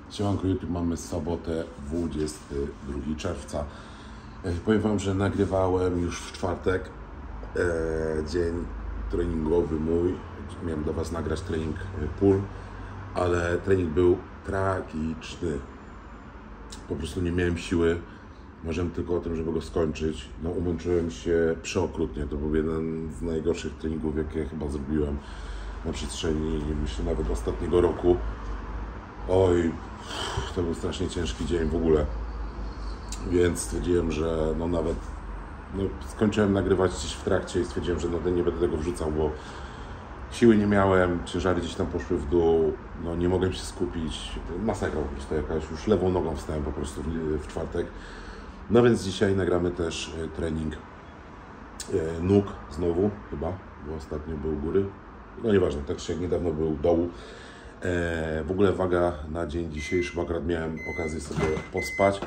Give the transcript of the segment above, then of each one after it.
Siemanko YouTube, mamy sobotę 22 czerwca. Powiem Wam, że nagrywałem już w czwartek dzień treningowy mój. Miałem dla Was nagrać trening pull, ale trening był tragiczny. Po prostu nie miałem siły. Marzyłem tylko o tym, żeby go skończyć. No, umęczyłem się przeokrutnie. To był jeden z najgorszych treningów, jakie chyba zrobiłem na przestrzeni, myślę, nawet ostatniego roku. Oj, to był strasznie ciężki dzień w ogóle, więc stwierdziłem, że skończyłem nagrywać gdzieś w trakcie i stwierdziłem, że nie będę tego wrzucał, bo siły nie miałem, ciężary gdzieś tam poszły w dół, nie mogłem się skupić, masakra po prostu jakaś, już lewą nogą wstałem po prostu w czwartek. No więc dzisiaj nagramy też trening nóg znowu chyba, bo ostatnio był góry, nieważne, tak czy jak niedawno był dołu. W ogóle waga na dzień dzisiejszy, bo akurat miałem okazję sobie pospać,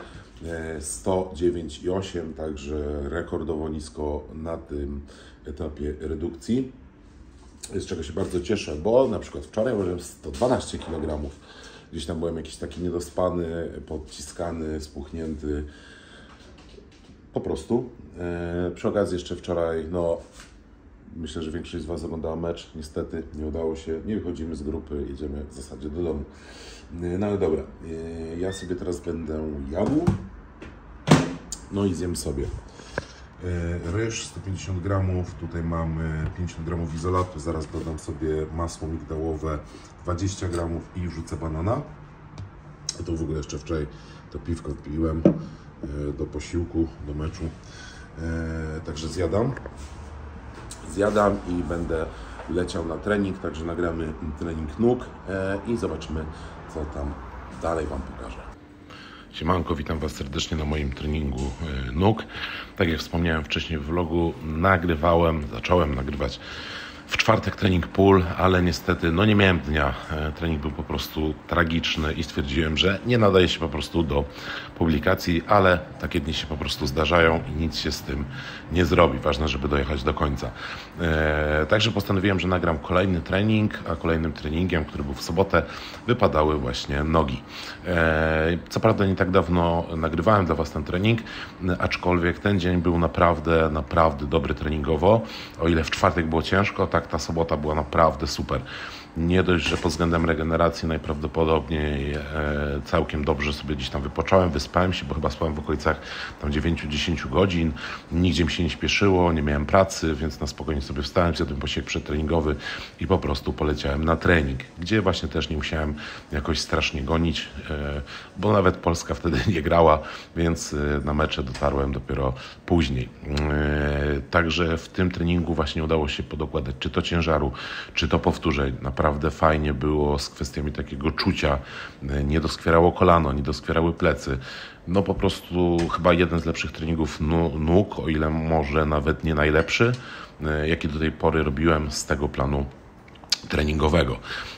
109,8, także rekordowo nisko na tym etapie redukcji, z czego się bardzo cieszę, bo na przykład wczoraj ważyłem 112 kg, gdzieś tam byłem jakiś taki niedospany, podciskany, spuchnięty, po prostu. Przy okazji jeszcze wczoraj, myślę, że większość z Was oglądała mecz. Niestety nie udało się, nie wychodzimy z grupy, jedziemy w zasadzie do domu. No ale dobra, ja sobie teraz będę jadł, i zjem sobie ryż 150 gramów, tutaj mamy 50 gramów izolatu, zaraz dodam sobie masło migdałowe 20 gramów i wrzucę banana. A to w ogóle jeszcze wczoraj to piwko piłem do posiłku, do meczu, także zjadam i będę leciał na trening, także nagramy trening nóg i zobaczymy, co tam dalej Wam pokażę. Siemanko, witam Was serdecznie na moim treningu nóg. Tak jak wspomniałem wcześniej w vlogu, zacząłem nagrywać w czwartek trening pull, ale niestety nie miałem dnia. Trening był po prostu tragiczny i stwierdziłem, że nie nadaje się po prostu do publikacji, ale takie dni się po prostu zdarzają i nic się z tym nie zrobi. Ważne, żeby dojechać do końca. Także postanowiłem, że nagram kolejny trening, a kolejnym treningiem, który był w sobotę, wypadały właśnie nogi. Co prawda nie tak dawno nagrywałem dla Was ten trening, aczkolwiek ten dzień był naprawdę dobry treningowo. O ile w czwartek było ciężko, tak ta sobota była naprawdę super. Nie dość, że pod względem regeneracji najprawdopodobniej całkiem dobrze sobie gdzieś tam wypocząłem, wyspałem się, bo chyba spałem w okolicach tam 9-10 godzin, nigdzie mi się nie śpieszyło, nie miałem pracy, więc na spokojnie sobie wstałem, zjadłem posiłek przedtreningowy i po prostu poleciałem na trening, gdzie właśnie też nie musiałem jakoś strasznie gonić, bo nawet Polska wtedy nie grała, więc na mecze dotarłem dopiero później. Także w tym treningu właśnie udało się podokładać czy to ciężaru, czy to powtórzeń. Naprawdę fajnie było z kwestiami takiego czucia, nie doskwierało kolano, nie doskwierały plecy. Po prostu chyba jeden z lepszych treningów nóg, o ile może nawet nie najlepszy, jaki do tej pory robiłem z tego planu treningowego.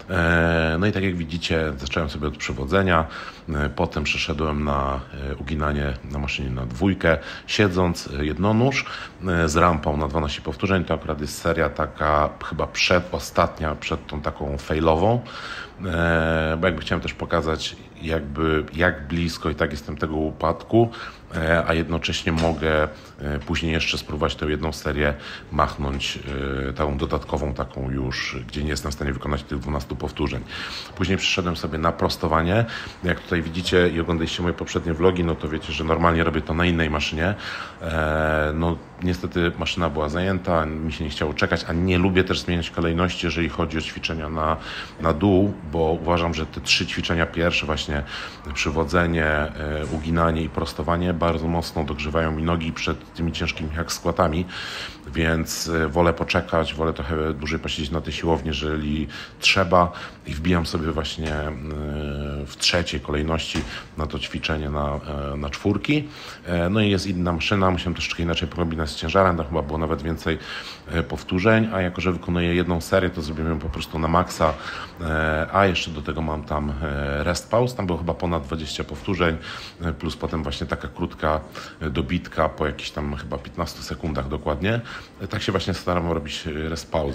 I tak jak widzicie, zacząłem sobie od przewodzenia, potem przeszedłem na uginanie na maszynie na dwójkę, siedząc jednonóż z rampą na 12 powtórzeń. To akurat jest seria taka chyba przedostatnia, przed tą taką failową, bo jakby chciałem też pokazać jak blisko i tak jestem tego upadku, a jednocześnie mogę później jeszcze spróbować tę jedną serię machnąć, tą dodatkową taką już, gdzie nie jestem w stanie wykonać tych 12 powtórzeń. Później przyszedłem sobie na prostowanie. Jak tutaj widzicie i oglądaliście moje poprzednie vlogi, to wiecie, że normalnie robię to na innej maszynie. Niestety maszyna była zajęta, mi się nie chciało czekać, a nie lubię też zmieniać kolejności, jeżeli chodzi o ćwiczenia na dół, bo uważam, że te 3 ćwiczenia pierwsze, właśnie przywodzenie, uginanie i prostowanie, bardzo mocno dogrzewają mi nogi przed tymi ciężkimi jak squatami, więc wolę poczekać, wolę trochę dłużej posiedzieć na tej siłowni, jeżeli trzeba, i wbijam sobie właśnie w trzeciej kolejności na to ćwiczenie na czwórki. I jest inna maszyna, musiałem troszeczkę inaczej porobić z ciężarem, tam chyba było nawet więcej powtórzeń, a jako że wykonuję jedną serię, to zrobiłem ją po prostu na maksa, a jeszcze do tego mam tam rest pause, tam było chyba ponad 20 powtórzeń, plus potem właśnie taka krótka dobitka po jakichś tam chyba 15 sekundach dokładnie. Tak się właśnie staram robić rest pauzy.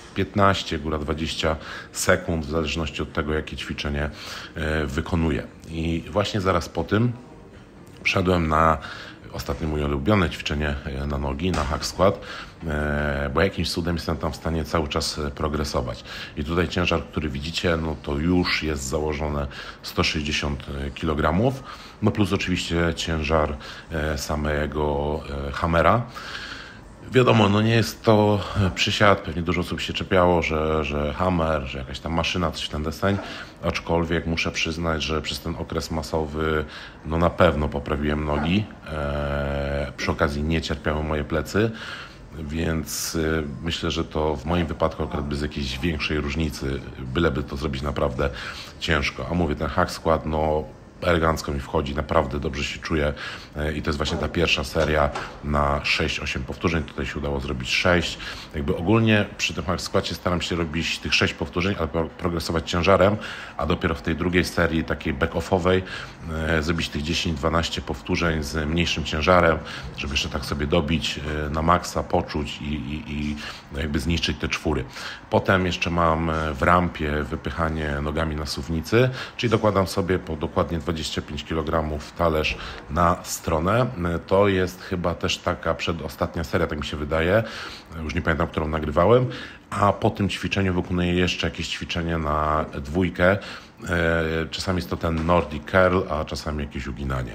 15, góra 20 sekund, w zależności od tego, jakie ćwiczenie wykonuję. I właśnie zaraz po tym wszedłem na ostatnie moje ulubione ćwiczenie na nogi, na hack squat, bo jakimś cudem jestem tam w stanie cały czas progresować. I tutaj ciężar, który widzicie, no to już jest założone 160 kg, no plus oczywiście ciężar samego hammera. Wiadomo, no nie jest to przysiad, pewnie dużo osób się czepiało, że hammer, że jakaś tam maszyna, coś w ten deseń, aczkolwiek muszę przyznać, że przez ten okres masowy no na pewno poprawiłem nogi, przy okazji nie cierpiały moje plecy, więc myślę, że to w moim wypadku akurat bez jakiejś większej różnicy, byleby to zrobić naprawdę ciężko. A mówię, ten hack squat, no elegancko mi wchodzi, naprawdę dobrze się czuję i to jest właśnie ta pierwsza seria na 6-8 powtórzeń. Tutaj się udało zrobić 6. Jakby ogólnie przy tym hack squacie staram się robić tych 6 powtórzeń, ale progresować ciężarem, a dopiero w tej drugiej serii, takiej back-offowej, zrobić tych 10-12 powtórzeń z mniejszym ciężarem, żeby jeszcze tak sobie dobić na maksa, poczuć i jakby zniszczyć te czwóry. Potem jeszcze mam w rampie wypychanie nogami na suwnicy, czyli dokładam sobie po dokładnie 25 kg talerz na stronę. To jest chyba też taka przedostatnia seria, tak mi się wydaje. Już nie pamiętam, którą nagrywałem. A po tym ćwiczeniu wykonuję jeszcze jakieś ćwiczenie na dwójkę. Czasami jest to ten Nordic Curl, a czasami jakieś uginanie.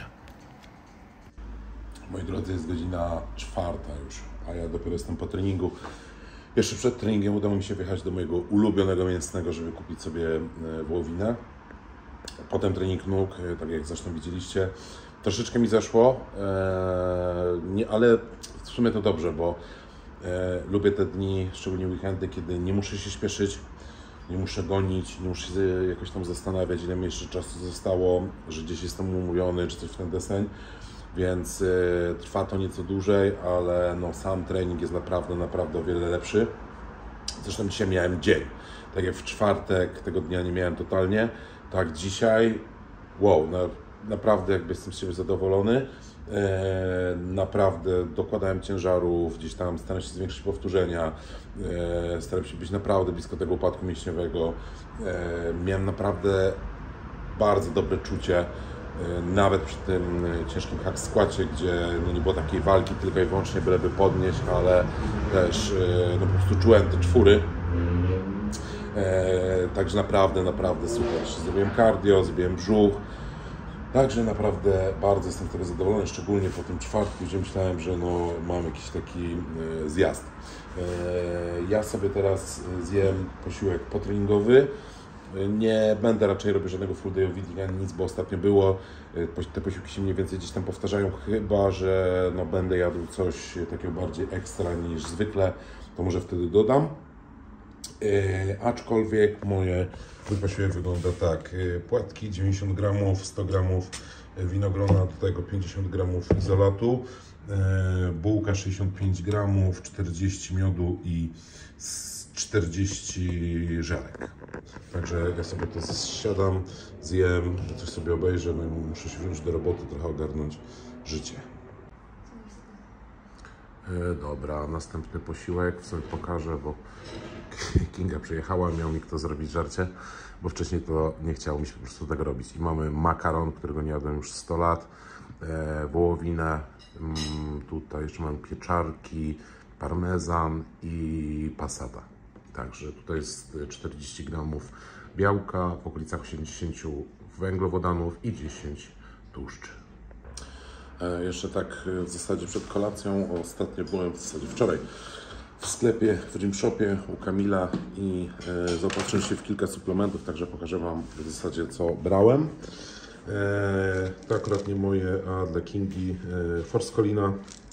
Moi drodzy, jest godzina 4 już, a ja dopiero jestem po treningu. Jeszcze przed treningiem udało mi się wjechać do mojego ulubionego mięsnego, żeby kupić sobie wołowinę. Potem trening nóg, tak jak zresztą widzieliście, troszeczkę mi zeszło, ale w sumie to dobrze, bo lubię te dni, szczególnie weekendy, kiedy nie muszę się śpieszyć, nie muszę gonić, nie muszę się jakoś tam zastanawiać, ile mi jeszcze czasu zostało, że gdzieś jestem umówiony, czy coś w ten deseń, więc trwa to nieco dłużej, ale no, sam trening jest naprawdę o wiele lepszy. Zresztą dzisiaj miałem dzień, tak jak w czwartek tego dnia nie miałem totalnie, tak dzisiaj, wow, naprawdę jakby jestem z siebie zadowolony, naprawdę dokładałem ciężarów, gdzieś tam staram się zwiększyć powtórzenia, staram się być naprawdę blisko tego upadku mięśniowego, miałem naprawdę bardzo dobre czucie, nawet przy tym ciężkim hack squacie, gdzie no nie było takiej walki tylko i wyłącznie byleby podnieść, ale też no po prostu czułem te czwóry. Także naprawdę super. Zrobiłem cardio, zrobiłem brzuch. Także naprawdę bardzo jestem z tego zadowolony, szczególnie po tym czwartku, gdzie myślałem, że no, mam jakiś taki zjazd. Ja sobie teraz zjem posiłek potreningowy. Nie będę raczej robił żadnego full day eating ani nic, bo ostatnio było. Te posiłki się mniej więcej gdzieś tam powtarzają, chyba że no, będę jadł coś takiego bardziej ekstra niż zwykle, to może wtedy dodam. Aczkolwiek mój posiłek wygląda tak: płatki 90 gramów, 100 gramów winogrona, do tego 50 gramów izolatu, bułka 65 gramów, 40 miodu i 40 żelek. Także ja sobie to zsiadam, zjem, coś sobie obejrzę, no i muszę się wziąć do roboty, trochę ogarnąć życie. Dobra, następny posiłek, w sumie pokażę, bo Kinga przyjechała, miał mi kto zrobić żarcie, bo wcześniej to nie chciało mi się po prostu tego robić. I mamy makaron, którego nie jadłem już 100 lat, wołowinę, tutaj jeszcze mamy pieczarki, parmezan i passata. Także tutaj jest 40 gramów białka, w okolicach 80 węglowodanów i 10 tłuszczy. Jeszcze tak w zasadzie przed kolacją, ostatnio byłem w zasadzie wczoraj w sklepie, w Gymshopie u Kamila i zaopatrzyłem się w kilka suplementów, także pokażę Wam w zasadzie co brałem. To akurat nie moje, a dla Kingi Forskolina.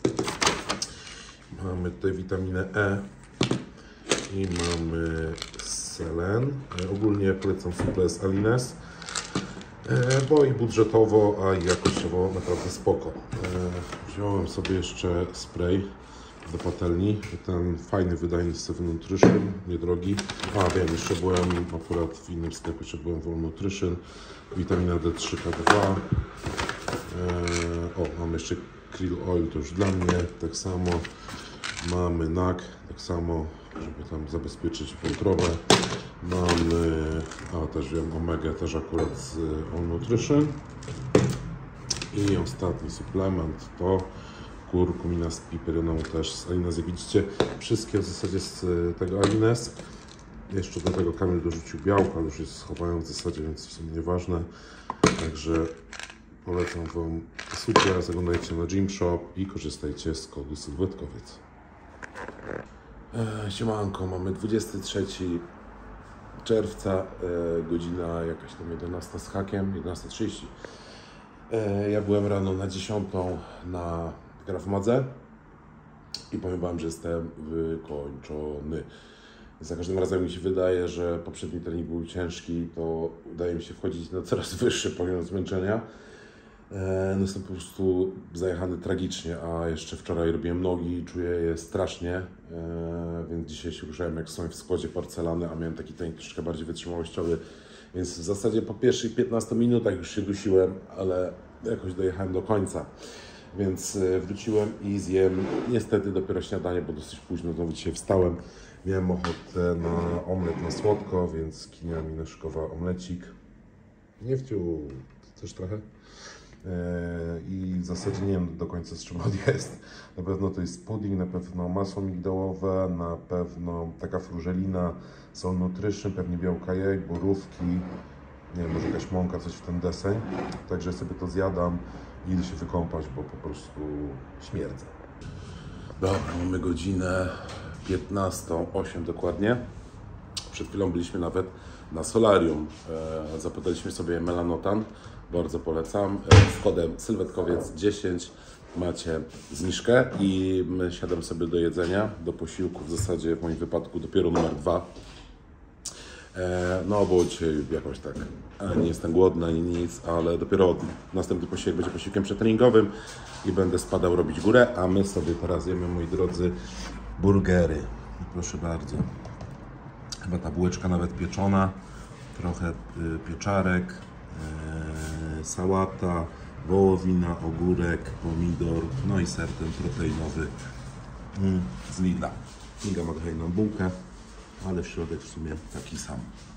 Mamy tutaj witaminę E i mamy selen. Ogólnie polecam suples Alines, bo i budżetowo, a i jakościowo naprawdę spoko. Wziąłem sobie jeszcze spray do patelni, ten fajny, wydajny Seven Nutrition, niedrogi. A wiem, jeszcze byłem akurat w innym sklepie, jeszcze byłem w All Nutrition, witamina D3, K2. Mam jeszcze krill oil, to już dla mnie, tak samo. Mamy NAC, Tak samo, żeby tam zabezpieczyć wątrobę. Mamy, też wiem, omegę też akurat z All Nutrition. I ostatni suplement to kurkumina z piperyną też z Alines. Jak widzicie, wszystkie w zasadzie z tego Alines. Jeszcze do tego Kamil dorzucił białko, ale już jest schowają w zasadzie, więc w sumie nieważne. Także polecam Wam super, zaglądajcie na Gymshop i korzystajcie z kodu Sylwetkowiec. Siemanko, mamy 23 czerwca, godzina jakaś tam 11 z hakiem, 11:30. Ja byłem rano na 10 na Krav Madze i powiem Wam, że jestem wykończony. Za każdym razem mi się wydaje, że poprzedni trening był ciężki, to udaje mi się wchodzić na coraz wyższy poziom zmęczenia. No jestem po prostu zajechany tragicznie, a jeszcze wczoraj robiłem nogi i czuję je strasznie, więc dzisiaj się ruszałem jak są w składzie porcelany, a miałem taki trening troszkę bardziej wytrzymałościowy, więc w zasadzie po pierwszych 15 minutach już się dusiłem, ale jakoś dojechałem do końca. Więc wróciłem i zjem niestety dopiero śniadanie, bo dosyć późno znowu dzisiaj wstałem. Miałem ochotę na omlet na słodko, więc Kinia mi naszykowała omlecik. Nie wciął też trochę. I w zasadzie nie wiem do końca z czym on jest. Na pewno to jest pudding, na pewno masło migdałowe, na pewno taka frużelina, All Nutrition, pewnie białka jajek, borówki, nie wiem, może jakaś mąka, coś w ten deseń. Także sobie to zjadam i idę się wykąpać, bo po prostu śmierdzę. Dobra, mamy godzinę 15:08 dokładnie. Przed chwilą byliśmy nawet na solarium. Zapytaliśmy sobie Melanotan. Bardzo polecam. Z kodem Sylwetkowiec 10 macie zniżkę i siadam sobie do jedzenia, do posiłku, w zasadzie w moim wypadku dopiero numer 2. No bo dzisiaj jakoś tak nie jestem głodny ani nic, ale dopiero następny posiłek będzie posiłkiem przetreningowym i będę spadał robić górę, a my sobie teraz jemy, moi drodzy, burgery. I proszę bardzo. Chyba ta bułeczka nawet pieczona, trochę pieczarek, sałata, wołowina, ogórek, pomidor, no i ser ten proteinowy z Lidla. Kinga ma kolejną bułkę, ale w środek w sumie taki sam.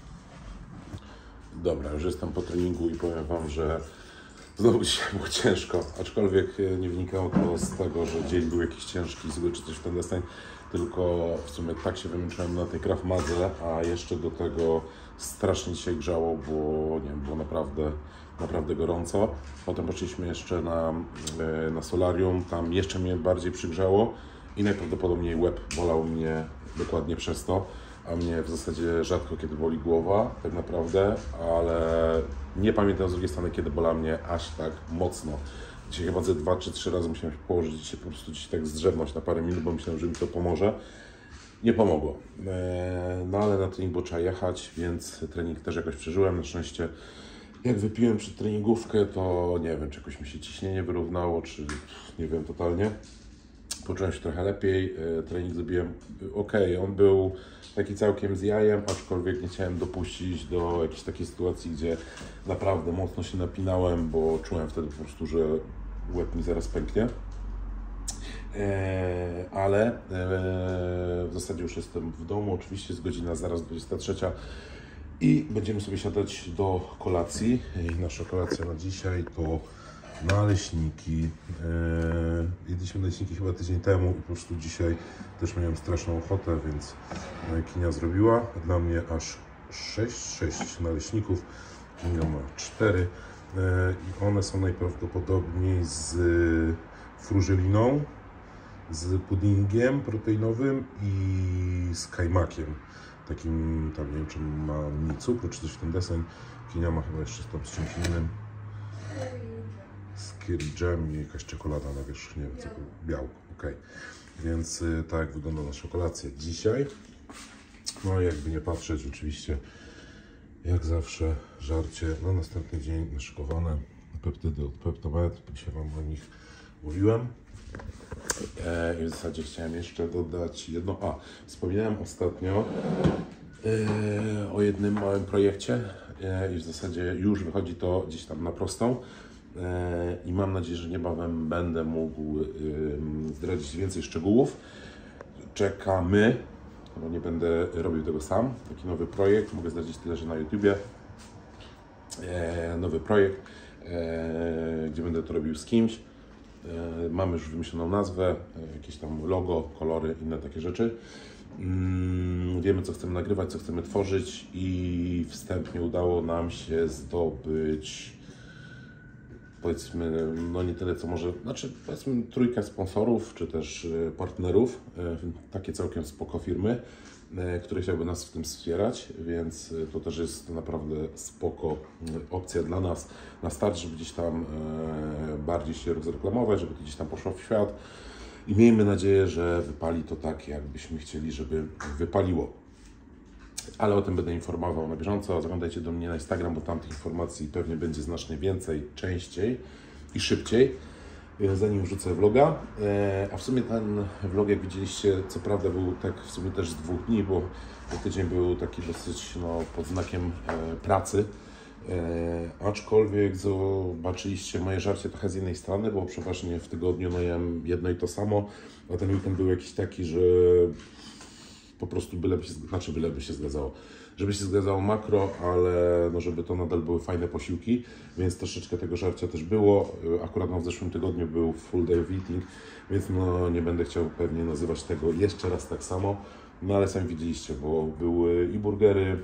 Dobra, już jestem po treningu i powiem Wam, że znowu dzisiaj było ciężko, aczkolwiek nie wynikało to z tego, że dzień był jakiś ciężki, zły czy coś w ten deseń, tylko w sumie tak się wymęczyłem na tej Krav Madze, a jeszcze do tego strasznie dzisiaj grzało, bo nie wiem, było naprawdę gorąco. Potem poszliśmy jeszcze na solarium, tam jeszcze mnie bardziej przygrzało i najprawdopodobniej łeb bolał mnie dokładnie przez to, a mnie w zasadzie rzadko kiedy boli głowa, tak naprawdę, ale nie pamiętam z drugiej strony, kiedy bolała mnie aż tak mocno. Dzisiaj chyba ze 2 czy 3 razy musiałem się położyć i się po prostu gdzieś tak zdrzemnąć na parę minut, bo myślałem, że mi to pomoże. Nie pomogło. No ale na trening było trzeba jechać, więc trening też jakoś przeżyłem. Na szczęście jak wypiłem przed treningówkę, to nie wiem, czy jakoś mi się ciśnienie wyrównało, czy nie wiem totalnie. Poczułem się trochę lepiej, trening zrobiłem ok, on był taki całkiem z jajem, aczkolwiek nie chciałem dopuścić do jakiejś takiej sytuacji, gdzie naprawdę mocno się napinałem, bo czułem wtedy po prostu, że łeb mi zaraz pęknie. Ale w zasadzie już jestem w domu, oczywiście jest godzina zaraz 23 i będziemy sobie siadać do kolacji. I nasza kolacja na dzisiaj to naleśniki. Jedliśmy naleśniki chyba tydzień temu i po prostu dzisiaj też miałem straszną ochotę, więc Kinia zrobiła dla mnie aż 6 naleśników. Kinia ma 4 i one są najprawdopodobniej z frużeliną, z puddingiem proteinowym i z kajmakiem. Takim, tam nie wiem, czy ma mniej cukru, czy coś w ten deseń. Kinia ma chyba jeszcze tam z czymś innym. Z curry jam i jakaś czekolada na wierzch, nie wiem co, białko, ok. Więc tak wygląda nasza kolacja dzisiaj. No i jakby nie patrzeć, oczywiście, jak zawsze, żarcie na następny dzień naszykowane. Peptydy od Peptomed, dzisiaj Wam o nich mówiłem. I w zasadzie chciałem jeszcze dodać jedno. Wspominałem ostatnio o jednym małym projekcie i w zasadzie już wychodzi to gdzieś tam na prostą. I mam nadzieję, że niebawem będę mógł zdradzić więcej szczegółów. czekamy, bo nie będę robił tego sam. Taki nowy projekt, mogę zdradzić tyle, że na YouTubie. Nowy projekt, gdzie będę to robił z kimś. Mamy już wymyśloną nazwę, jakieś tam logo, kolory, inne takie rzeczy. Wiemy, co chcemy nagrywać, co chcemy tworzyć i wstępnie udało nam się zdobyć, powiedzmy, no nie tyle co może, znaczy powiedzmy trójkę sponsorów, czy też partnerów, takie całkiem spoko firmy, które chciałyby nas w tym wspierać, więc to też jest naprawdę spoko opcja dla nas na start, żeby gdzieś tam bardziej się rozreklamować, żeby to gdzieś tam poszło w świat i miejmy nadzieję, że wypali to tak, jakbyśmy chcieli, żeby wypaliło. Ale o tym będę informował na bieżąco. Zaglądajcie do mnie na Instagram, bo tam tych informacji pewnie będzie znacznie więcej, częściej i szybciej. Zanim wrzucę vloga, a w sumie ten vlog, jak widzieliście, co prawda był tak w sumie też z 2 dni, bo tydzień był taki dosyć pod znakiem pracy, aczkolwiek zobaczyliście moje żarcie trochę z innej strony, bo przeważnie w tygodniu jem jedno i to samo, a ten weekend był jakiś taki, że po prostu byleby się zgadzało. Żeby się zgadzało makro, ale no żeby to nadal były fajne posiłki, więc troszeczkę tego żarcia też było. Akurat w zeszłym tygodniu był full day of eating, więc no nie będę chciał pewnie nazywać tego jeszcze raz tak samo. No ale sami widzieliście, bo były i burgery,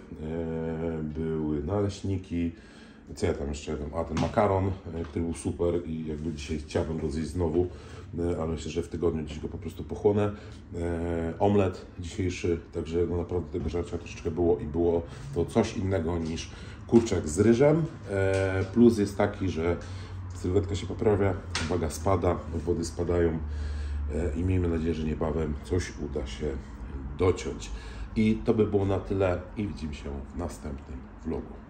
były naleśniki, co ja tam jeszcze jadłem? A ten makaron, który był super i jakby dzisiaj chciałbym go zjeść znowu, ale myślę, że w tygodniu dziś go po prostu pochłonę. Omlet dzisiejszy, także no naprawdę tego żarcia troszeczkę było i było to coś innego niż kurczak z ryżem. Plus jest taki, że sylwetka się poprawia, waga spada, wody spadają i miejmy nadzieję, że niebawem coś uda się dociąć. I to by było na tyle i widzimy się w następnym vlogu.